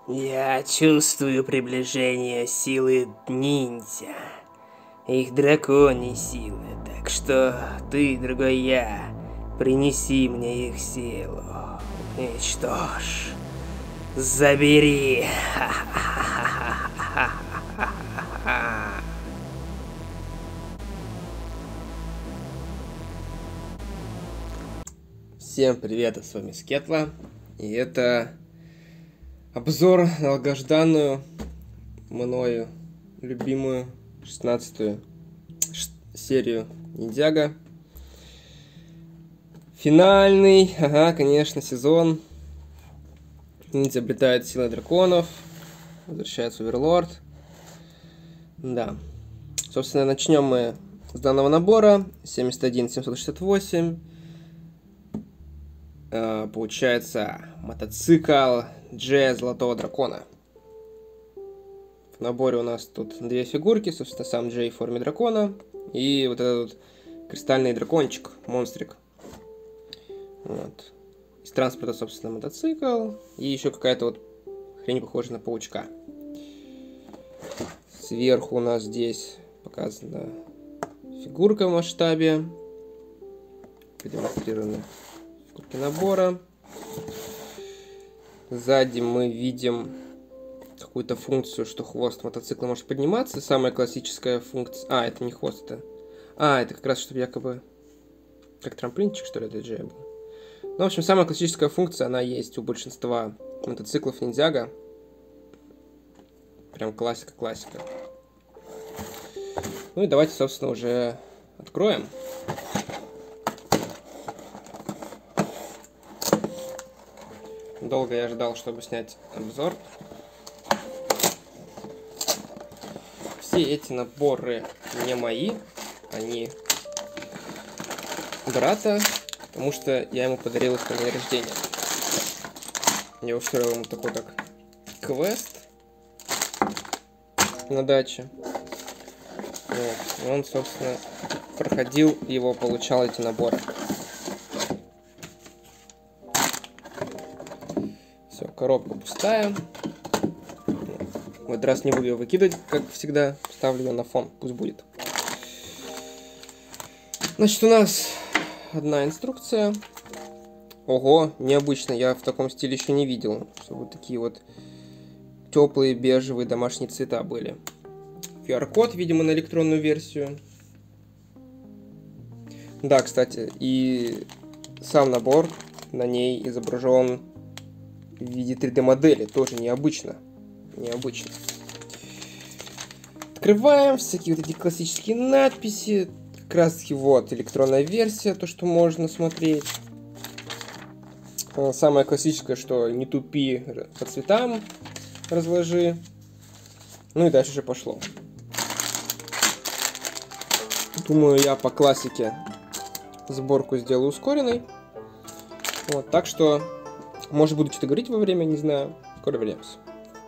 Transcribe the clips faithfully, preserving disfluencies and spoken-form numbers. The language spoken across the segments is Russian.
Я чувствую приближение силы ниндзя, их драконьей силы, так что ты, другой я, принеси мне их силу. Уничтожь. Забери. Всем привет, с вами Скетла, и это обзор на долгожданную мною любимую шестнадцатую серию Ниндзяго. Финальный, ага, конечно, сезон. Ниндзя обретает силы драконов, возвращается Оверлорд. Да. Собственно, начнем мы с данного набора. семьдесят один семьсот шестьдесят восемь. Uh, получается мотоцикл Джея Золотого Дракона. В наборе у нас тут две фигурки, собственно, сам Джей в форме дракона и вот этот вот кристальный дракончик, монстрик. Вот. Из транспорта, собственно, мотоцикл и еще какая-то вот хрень, похожая на паучка. Сверху у нас здесь показана фигурка в масштабе, продемонстрированы фигурки набора. Сзади мы видим какую-то функцию, что хвост мотоцикла может подниматься. Самая классическая функция... А, это не хвост, это... А, это как раз, чтобы якобы... Как трамплинчик, что ли, для Джея был. Ну, в общем, самая классическая функция, она есть у большинства мотоциклов Ниндзяго. Прям классика-классика. Ну и давайте, собственно, уже откроем. Долго я ждал, чтобы снять обзор. Все эти наборы не мои, они брата, потому что я ему подарил их на день рождения. Я устроил ему такой как квест на даче. Вот. И он, собственно, проходил его, получал эти наборы. Все, коробка пустая. В этот раз не буду ее выкидывать, как всегда. Ставлю ее на фон, пусть будет. Значит, у нас одна инструкция. Ого, необычно, я в таком стиле еще не видел. Чтобы такие вот теплые бежевые домашние цвета были. ку ар-код, видимо, на электронную версию. Да, кстати, и сам набор на ней изображен в виде три дэ модели. Тоже необычно. Необычно. Открываем всякие вот эти классические надписи. Как раз таки вот электронная версия, то, что можно смотреть. Самое классическое, что не тупи, по цветам разложи. Ну и дальше уже пошло. Думаю, я по классике сборку сделаю ускоренной. Вот, так что, может, буду что-то говорить во время, не знаю. Скоро вернемся.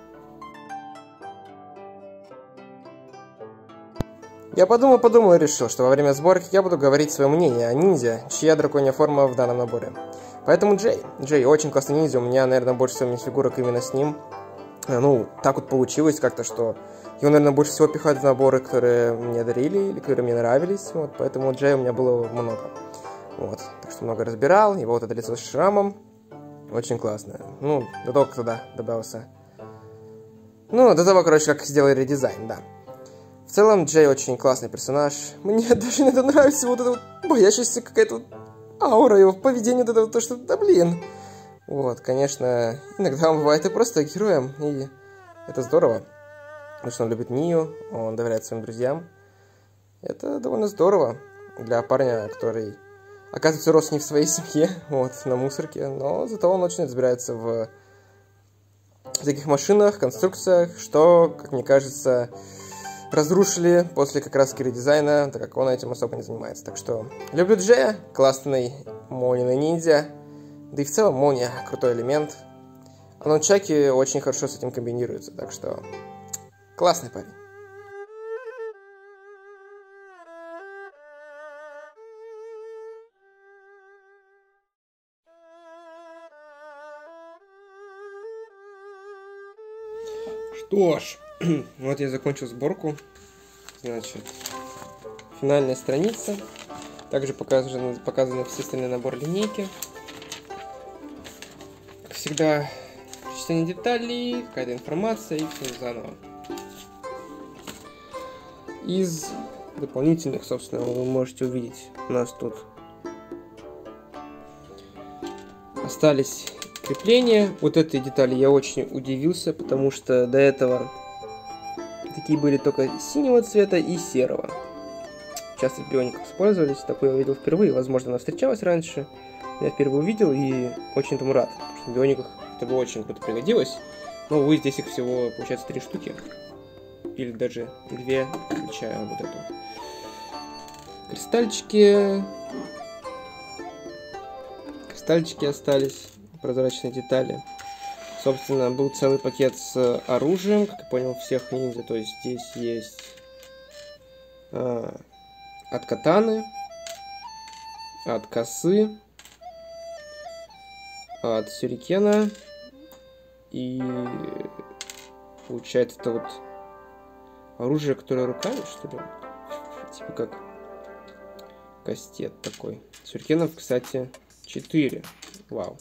Я подумал, подумал и решил, что во время сборки я буду говорить свое мнение о ниндзя, чья драконья форма в данном наборе. Поэтому Джей. Джей очень классный ниндзя, у меня, наверное, больше всего фигурок именно с ним. Ну, так вот получилось как-то, что его, наверное, больше всего пихают в наборы, которые мне дарили или которые мне нравились. Вот, поэтому Джей у меня было много. Вот, так что много разбирал. Его вот это лицо с шрамом. Очень классно. Ну, до того, как туда добавился. Ну, до того, короче, как сделали редизайн, да. В целом, Джей очень классный персонаж. Мне даже иногда нравится вот эта вот боящаяся какая-то вот аура его поведения, вот это вот то, что, да блин. Вот, конечно, иногда он бывает и просто героем, и это здорово. Потому что он любит Мию, он доверяет своим друзьям. Это довольно здорово для парня, который, оказывается, рос не в своей семье, вот, на мусорке, но зато он очень разбирается в таких машинах, конструкциях, что, как мне кажется, разрушили после как раз редизайна, так как он этим особо не занимается. Так что люблю Джея, классный молниеный ниндзя, да и в целом молния крутой элемент. А нунчаки очень хорошо с этим комбинируются, так что классный парень. Что ж, вот я закончил сборку. Значит, финальная страница. Также показаны, показаны все остальные наборы линейки. Как всегда, перечисление деталей, какая-то информация и все заново. Из дополнительных, собственно, вы можете увидеть, у нас тут остались крепления. Вот этой детали я очень удивился, потому что до этого такие были только синего цвета и серого. Часто в биониках использовались, такое я видел впервые. Возможно, она встречалась раньше. Я впервые увидел и очень этому рад, потому что в биониках это бы очень круто пригодилось. Но, увы, здесь их всего, получается, три штуки. Или даже две, включая вот эту. Кристальчики. Кристальчики остались. Прозрачные детали. Собственно, был целый пакет с оружием, как я понял, всех ниндзя. То есть здесь есть а, от катаны, от косы, от сюрикена. И получается это вот оружие, которое руками, что ли? Типа как кастет такой. Сюрикенов, кстати, четыре. Вау.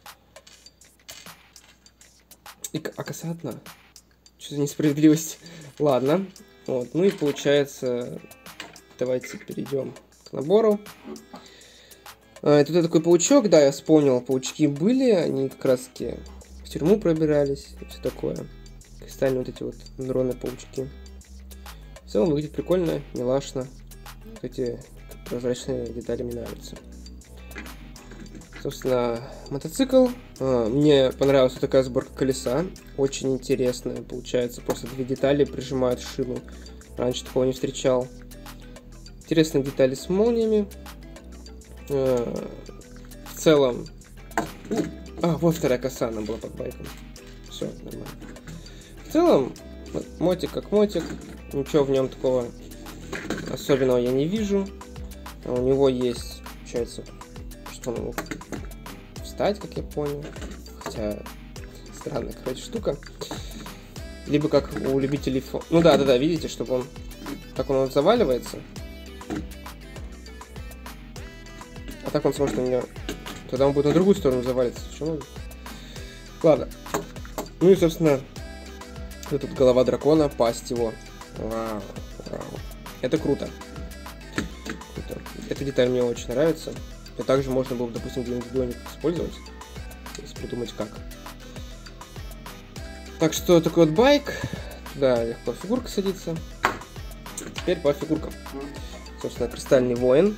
И, а коса одна. Что за несправедливость? Ладно. Вот. Ну и получается, давайте перейдем к набору. А, тут такой паучок, да, я вспомнил, паучки были, они как раз таки в тюрьму пробирались и все такое. Кристальные вот эти вот дроны паучки. В целом выглядит прикольно, милашно. Вот эти прозрачные детали мне нравятся. Собственно, мотоцикл. А, мне понравилась вот такая сборка колеса. Очень интересная. Получается, просто две детали прижимают шину. Раньше такого не встречал. Интересные детали с молниями. А, в целом... А, вот вторая коса, она была под байком. Все, нормально. В целом, мотик как мотик. Ничего в нем такого особенного я не вижу. А у него есть, получается, что он мог встать, как я понял. Хотя, странная, короче, штука. Либо как у любителей фо... Ну да, да, да, видите, чтобы он... Как он вот заваливается. А так он сможет на меня... Тогда он будет на другую сторону завалиться. Почему? Ладно. Ну и, собственно, вот тут голова дракона, пасть его. Вау, вау. Это круто. Круто. Эта деталь мне очень нравится. И также можно было, допустим, где-нибудь в биониках использовать. Если придумать как. Так что такой вот байк. Да, легко фигурка садится. Теперь по фигуркам. Собственно, кристальный воин.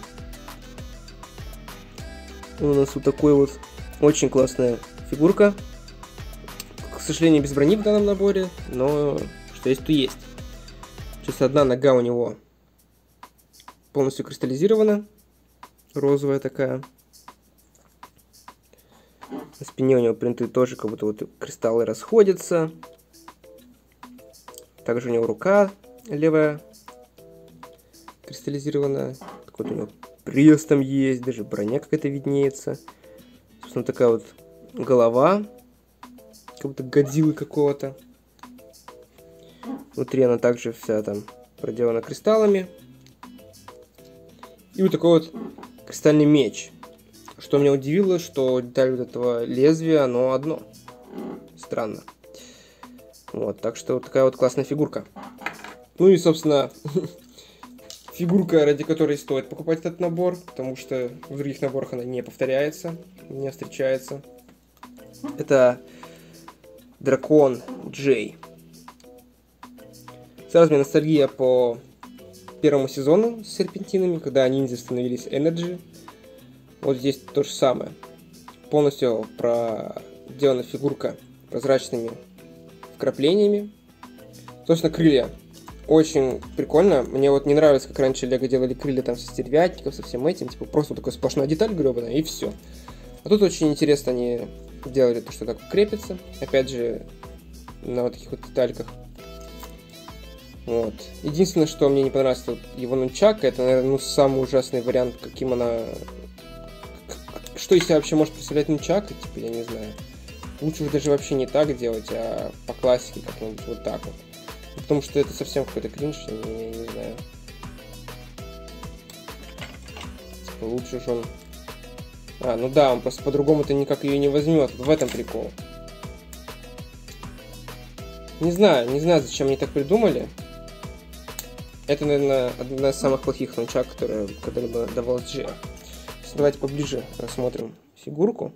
У нас вот такой вот очень классная фигурка. К сожалению, без брони в данном наборе, но что есть, то есть. Сейчас одна нога у него полностью кристаллизирована. Розовая такая. На спине у него принты тоже как будто вот кристаллы расходятся. Также у него рука левая кристаллизирована. Вот у него пресс там есть, даже броня какая-то виднеется. Собственно, такая вот голова. Как будто Годзиллы какого-то. Внутри она также вся там проделана кристаллами. И вот такой вот кристальный меч. Что меня удивило, что деталь вот этого лезвия, оно одно. Странно. Вот, так что вот такая вот классная фигурка. Ну и, собственно, фигурка, ради которой стоит покупать этот набор, потому что в других наборах она не повторяется, не встречается. Это дракон Джей. Сразу мне ностальгия по первому сезону с серпентинами, когда ниндзя становились Энерджи. Вот здесь то же самое. Полностью проделана фигурка прозрачными вкраплениями. Собственно, крылья. Очень прикольно. Мне вот не нравится, как раньше Лего делали крылья там со стервятников, со всем этим. Типа просто такая сплошная деталь гребаная, и все. А тут очень интересно они делали то, что так крепится. Опять же, на вот таких вот детальках. Вот. Единственное, что мне не понравилось, вот его нунчака, это, наверное, ну, самый ужасный вариант, каким она... Что из себя вообще может представлять нунчака, типа, я не знаю. Лучше даже вообще не так делать, а по классике как-нибудь вот так вот. Потому что это совсем какой-то кринж, я не, я не знаю. Типа лучше же он... А, ну да, он просто по-другому-то никак ее не возьмет. Вот в этом прикол. Не знаю, не знаю, зачем они так придумали. Это, наверное, одна из самых плохих нунчак, которая когда-либо давалась Джею. Давайте поближе рассмотрим фигурку.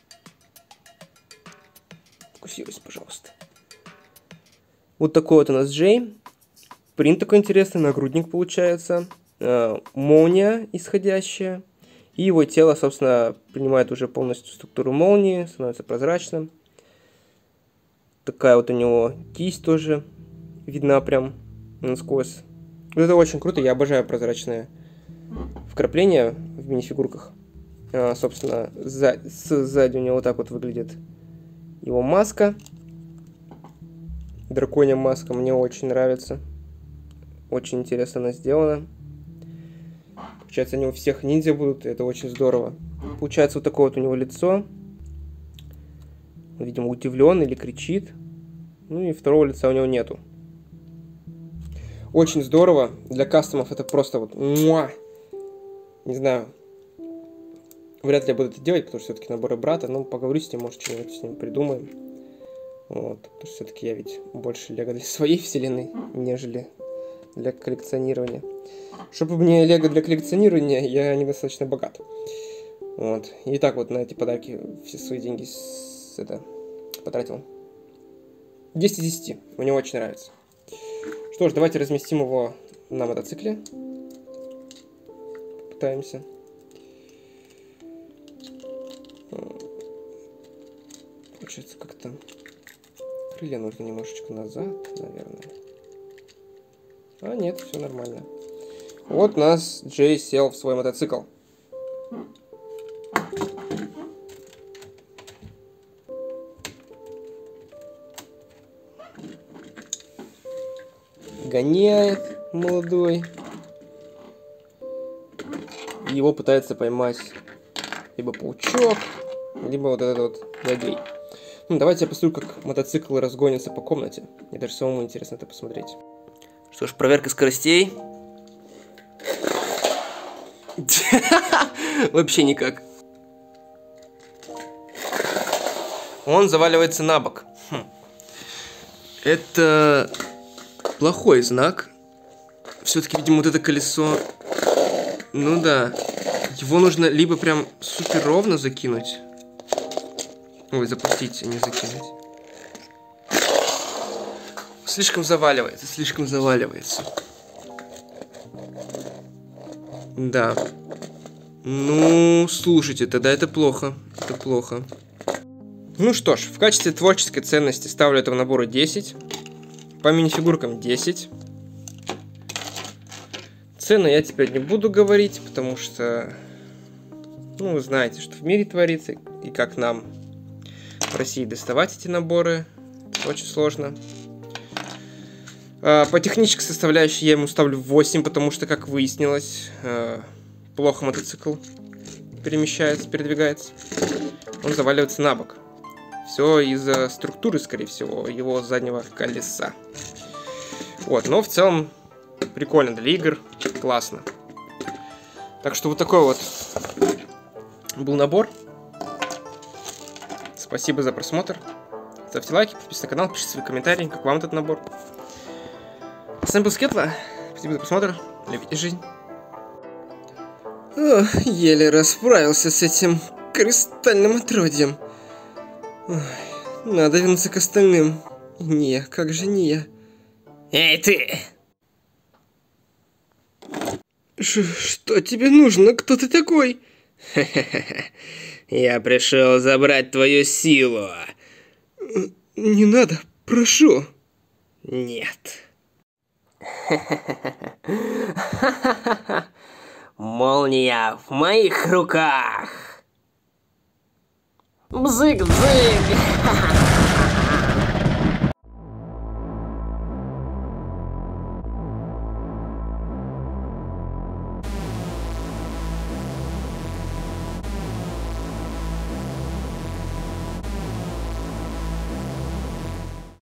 Фокусируйся, пожалуйста. Вот такой вот у нас Джей. Принт такой интересный, нагрудник получается. Э, молния исходящая. И его тело, собственно, принимает уже полностью структуру молнии, становится прозрачным. Такая вот у него кисть тоже видна прям насквозь. Вот это очень круто, я обожаю прозрачные вкрапления в мини-фигурках. А, собственно, сзади, сзади у него вот так вот выглядит его маска. Драконья маска мне очень нравится. Очень интересно она сделана. Получается, они у всех ниндзя будут, и это очень здорово. Получается, вот такое вот у него лицо. Видимо, удивлен или кричит. Ну и второго лица у него нету. Очень здорово. Для кастомов это просто вот... Муа! Не знаю. Вряд ли я буду это делать, потому что все-таки наборы брата. Ну, поговорю с ним, может, что-нибудь с ним придумаем. Вот. Потому что все-таки я ведь больше лего для своей вселенной, нежели для коллекционирования. Чтобы мне лего для коллекционирования, я недостаточно богат. Вот. И так вот на эти подарки все свои деньги с... это... потратил. десять из десяти. Мне очень нравится. Что ж, давайте разместим его на мотоцикле. Попытаемся. Получается, как-то крылья нужно немножечко назад, наверное. А нет, все нормально. Вот у нас Джей сел в свой мотоцикл. Гоняет молодой. Его пытается поймать либо паучок, либо вот этот вот злодей. Ну, давайте я посмотрю, как мотоцикл разгонится по комнате. Мне даже самому интересно это посмотреть. Что ж, проверка скоростей. Вообще никак. Он заваливается на бок. Хм. Это плохой знак. Все-таки, видимо, вот это колесо... Ну да. Его нужно либо прям супер ровно закинуть. Ой, запустить, а не закинуть. Слишком заваливается, слишком заваливается. Да. Ну, слушайте, тогда это плохо. Это плохо. Ну что ж, в качестве творческой ценности ставлю этому набору десять. По мини-фигуркам десять. Цены я теперь не буду говорить, потому что... Ну, вы знаете, что в мире творится, и как нам в России доставать эти наборы. Это очень сложно. По технической составляющей я ему ставлю восемь, потому что, как выяснилось, плохо мотоцикл перемещается, передвигается. Он заваливается на бок. Все из-за структуры, скорее всего, его заднего колеса. Вот, но в целом прикольно для игр, классно. Так что вот такой вот был набор. Спасибо за просмотр. Ставьте лайки, подписывайтесь на канал, пишите свои комментарии, как вам этот набор. С вами был Скетла. Спасибо за просмотр. Любите жизнь. О, еле расправился с этим кристальным отродьем. Ой, надо вернуться к остальным. Не, как же не я. Эй, ты! Ш что тебе нужно? Кто ты такой? Я пришел забрать твою силу. Не надо, прошу. Нет. Молния в моих руках. Бзык-бзык.